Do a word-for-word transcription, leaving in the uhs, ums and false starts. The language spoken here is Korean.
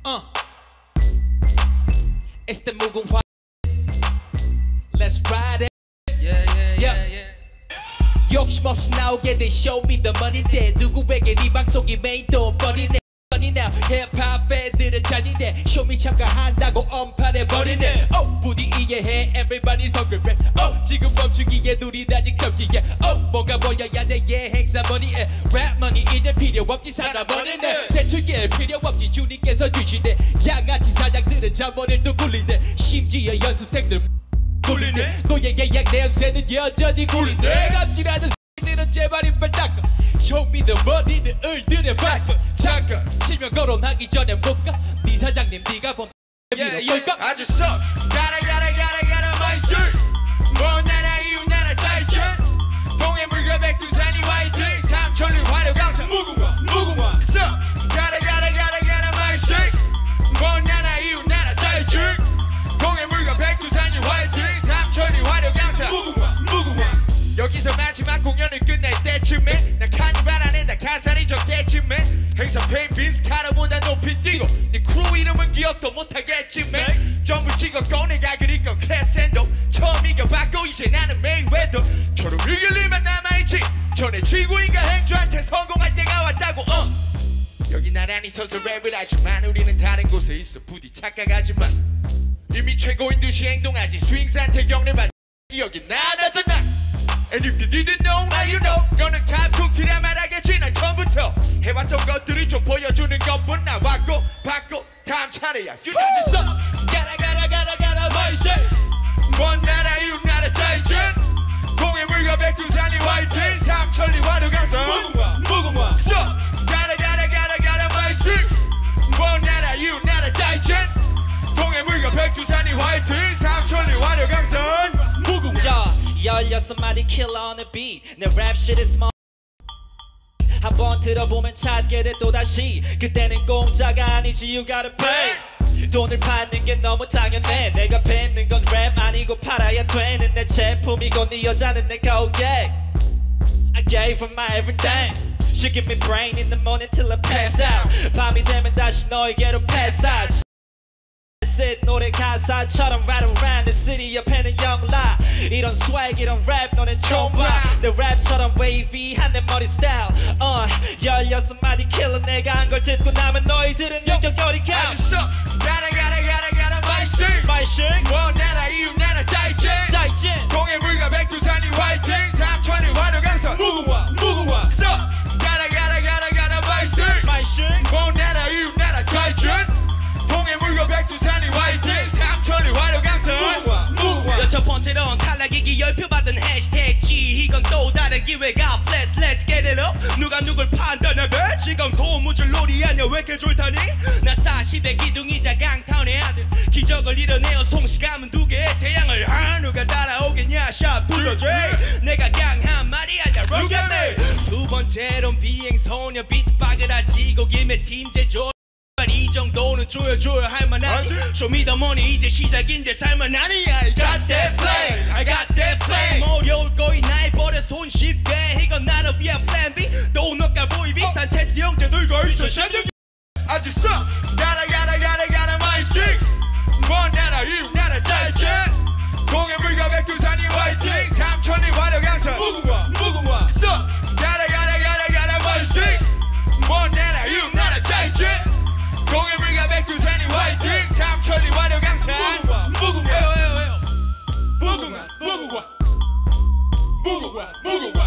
Uh. It's the 무궁화. Let's ride it. Yeah, yeah, yeah, yeah. 욕심 없이 나오게 된 쇼미더머니인데 누구에게 네 방송이 메인 돈 버리네. now 힙합 팬들은 잔인해. 쇼미 참가한다고 언팔해버리네. Oh 부디 이해해 everybody 성급해. Oh 지금 멈추기에 누린 아직 적기에. Oh 뭐가 보여야 돼 yeah 행사 머니에. 랩 머니 이제 필요 없지 살아버리네. 대출길 필요 없지 주님께서 주시네. 양아치 사장들은 잠원을 또 굴리네. 심지어 연습생들 굴리네. 너의 계약 내역새는 여전히 굴리네. 갑질하는 들은 제발 이빨 닦아. 쇼미더머니는 을들의 발표 잠깐 실명 거론하기 전에 못가. 네 사장님 네가 본 yeah, yeah. I just suck. Gotta gotta gotta gotta my shirt. 먼 나라 이웃 나라 사이즈. 동해 물과 백두산이 화이팅. 삼천리 화려 강산 무궁화 무궁화 suck. Gotta gotta gotta gotta my shirt. 먼 나라 이웃 나라 사이즈. 동해 물과 백두산이 화이팅. 삼천리 화려 강산 무궁화 무궁화. 여기서 마지막 공연을 끝낼 때쯤에 난 카니발 안에다 가사리 적겠지만 행사 페인빈스 카라보다 높이 뛰고 네 크루 이름은 기억도 못하겠지만 전부 찍었고 내가 그리고 크레센도 처음 이겨봤고 이제 나는 메이웨더 처럼 이길 일만 남아있지. 전에 지구인가 행주한테 성공할 때가 왔다고. 어. 여기 나란히 서서 랩을 하지만 우리는 다른 곳에 있어. 부디 착각하지만 이미 최고인 듯이 행동하지. 스윙 상태 경례 받 기억이 나나잖아. And if you didn't know, now you know. 너는 감동 티라 말하겠지. 난 처음부터 해왔던 것들이 좀 보여주는 것뿐. 나왔고 받고 다음 차례야. You know this up. Gotta gotta gotta gotta my shit. 먼 나라 이웃 나라 사이즈. 동해 물과 백두산이 화이팅. 삼천리 화려 강산 무궁화 무궁화 so. Gotta gotta gotta gotta my shit. 먼 나라 이웃 나라 사이즈. 동해 물과 백두산이 화이팅. 삼천리 화려 강산 무궁화. 열여섯 마디 killer on the beat. 내 rap shit is small. 한번 들어보면 찾게 돼 또다시. 그때는 공짜가 아니지 you gotta pay. 돈을 받는 게 너무 당연해. 내가 뱉는 건 랩 아니고 팔아야 되는 내 제품이고 네 여자는 내 고객. I gave her my everything. She give me brain in the morning till I pass out. 밤이 되면 다시 너에게로 pass out. 노래 가사처럼 right around the city 옆에는 영라. 이런 swag 이런 랩 너는 처음 봐. 내 랩처럼 wavy한 내 머리 스타일. uh, 열여섯 마디 killer. 내가 한 걸 듣고 나면 너희들은 연결거리가. I just suck. Gotta gotta gotta gotta my shit. My shit. 먼 나라 이웃 나라 사이즈. 사이즈. 동해 물과 백두산이 화이팅. 삼천리 화려 강산 무궁화 무궁화 suck. Gotta gotta gotta gotta my shit. My shit. 먼 나라 이웃 나라 사이즈. 동해 물과 백두산이 화이팅. 삼천리 화려 강산 무궁화 무궁화. 첫 번째로는 탈락이기 열표받은 해시태그지. 이건 또 다른 기회가. Let's let's get it up. 누가 누굴 판단해 배. 지금 고무줄놀이 아냐 왜 이렇게 좋다니. 나 스타쉽의 기둥이자 강타운의 아들. 기적을 이뤄내어 송시감은 두 개의 태양을. 아 누가 따라오겠냐 샵 둘러줘. 내가 강한 말이 아니야 Look at me. 두 번째로는 비행소녀 비트 빠그라지고 김에 팀 제조. 이 정도는 조여줘야 할만하지. 쇼미더머니 이제 시작인데 살만하니. I got that flame, I got that flame. 어려울 거이 날 버려 손쉽게. 이건 나를 위한 plan B. 또 너가 보이비 산체스 형제 들고 이천십육. I just suck. Gotta gotta gotta gotta my shit. 먼 나라 이웃 나라 사이즈. 동해 물과 백두산이 화이팅. 삼천리 화려 강산 무궁화 무궁화 suck. Gotta gotta gotta gotta my shit. 먼 나라 이웃 나라 사이즈. 동해 물과 백두산이 화이팅. 삼천리 화려 강산 무궁화 무궁화 무궁화 무궁화 무궁화 무궁화